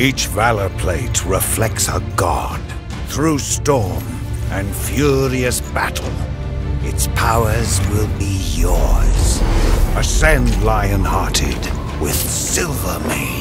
Each valor plate reflects a god. Through storm and furious battle, its powers will be yours. Ascend, lion-hearted, with Silvermane.